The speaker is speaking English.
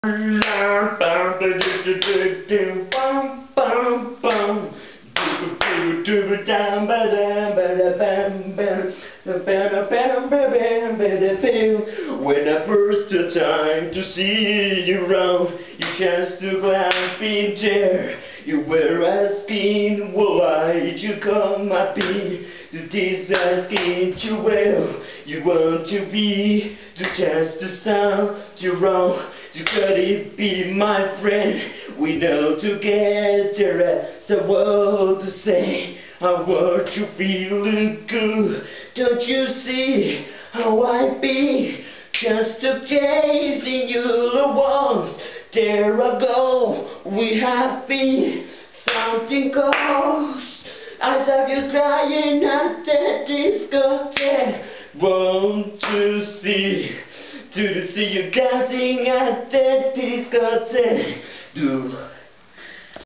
When I first took time to see you round, you chanced to glance in there. You were asking why you come up in to this asking you well. You want to be to chance to sound you wrong. You could it be my friend? We know together as a word to say. I want you feeling good. Don't you see how I be? Just to chasing you once. There I go. We have been something goes. I saw you crying at the discotheque. Want to see you dancing at the discotheque. Do